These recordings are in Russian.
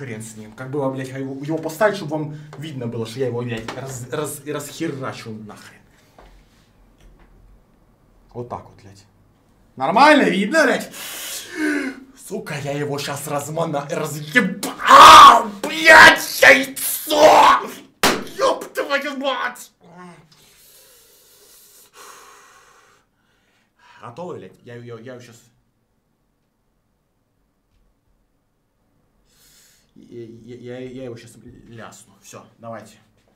Хрен с ним. Как было, блядь, его поставить, чтобы вам видно было, что я его, блядь, расхерачу нахрен. Вот так вот, блядь. Нормально видно, блядь? Сука, я его сейчас разъебал, блядь, яйцо! Ёб твою мать! Готовы, блядь? Я его сейчас... Я его сейчас лясну. Все, давайте.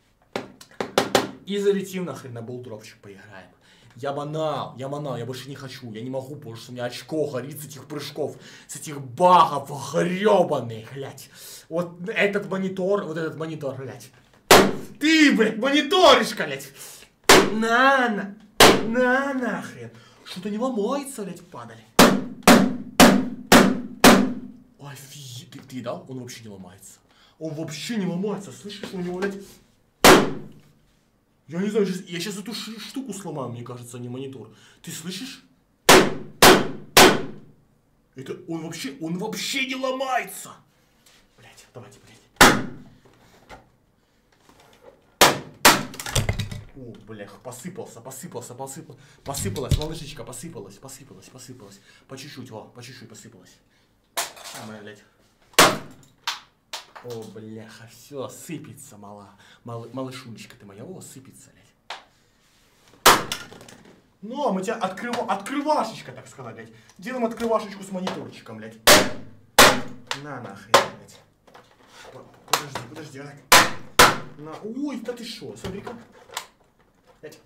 И залетим нахрен на булдропчик поиграем. Я манал, я больше не хочу, я не могу, потому что у меня очко горит с этих прыжков, с этих багов гребаных, блядь. Вот этот монитор, блядь. Ты, блядь, мониторишь, блядь. На нахрен. Что-то не ломается, блядь, падали. Офигеть, ты дал? Он вообще не ломается. Он вообще не ломается, слышишь, у него, блядь... Я не знаю, я сейчас эту штуку сломаю, мне кажется, а не монитор. Ты слышишь? Это он вообще не ломается. Блять, давайте, блядь. О, блядь, посыпалась, малышечка, посыпалась. По чуть-чуть, по чуть-чуть посыпалась. А, блядь. О, бляха, все, сыпется, малышунечка ты моя, о, сыпется, блядь. Ну, а мы тебя открывашечка, так сказать, блядь. Делаем открывашечку с мониторчиком, блядь. На нахрен, блядь. Подожди, так. На, ой, да ты шо, смотри-ка. Блядь.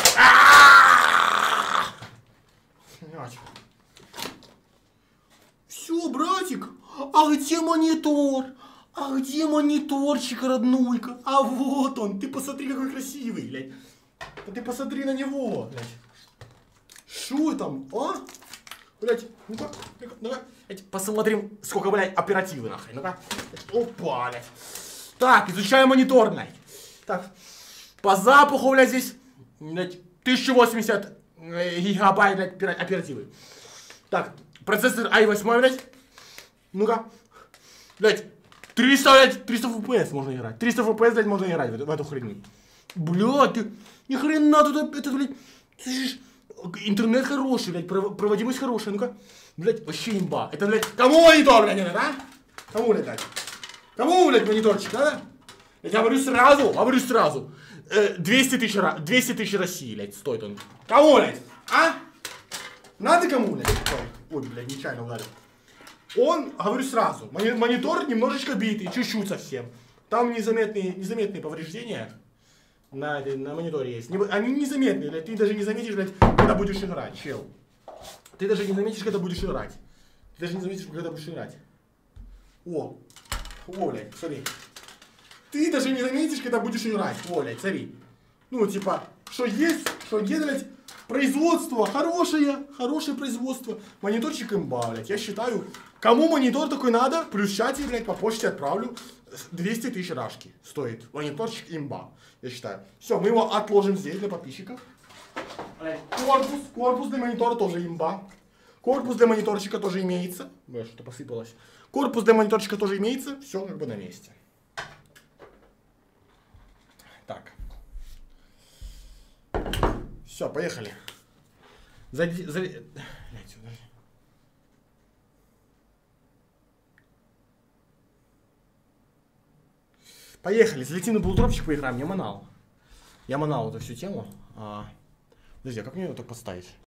Все, братик, а где монитор? А где мониторчик, роднулька? А вот он, ты посмотри, какой красивый, блядь. Да ты посмотри на него, блядь. Шо там, а? Блядь, ну-ка, посмотрим, сколько, блядь, оперативы, нахрен, ну-ка. Опа, блядь. Так, изучаем монитор, блядь. Так, по запаху, блядь, здесь, блядь, 1080 гигабайт, блядь, оперативы. Так, процессор i8, блядь. Ну-ка, блядь. 300 FPS можно играть. 300 FPS, блядь, можно играть в эту хрень. Блядь, ты ни хрена тут, это, блядь, слышишь, интернет хороший, блядь, проводимость хорошая, ну-ка. Блядь, вообще имба. Это, блядь, кому монитор, блядь, надо, а? Кому, блядь, кому, блядь, мониторчик, надо? Я тебе говорю сразу. 200 тысяч России, блядь, стоит он. Кому, блядь, а? Надо кому, блядь? Ой, блядь, нечаянно ударил. Он, говорю сразу, монитор немножечко битый, чуть-чуть совсем. Там незаметные повреждения на мониторе есть. Они незаметные, блядь, ты даже не заметишь, блядь, когда будешь играть, чел. Ты даже не заметишь, когда будешь играть. О, блядь, смотри. Ты даже не заметишь, когда будешь играть. О, блядь, смотри. Ну, типа, что есть, блядь, производство хорошее производство. Мониторчик имба, блядь. Я считаю, кому монитор такой надо, плюс в чате, блядь, по почте отправлю. 200 тысяч рашки стоит. Мониторчик имба, я считаю. Все, мы его отложим здесь для подписчиков. Корпус для монитора тоже имба. Корпус для мониторчика тоже имеется. Что-то посыпалось. Корпус для мониторчика тоже имеется. Все как бы на месте. Так. Все, поехали. Поехали, залетим на булдропчик, поиграем. Я манал эту всю тему. Подожди, а как мне его так поставить?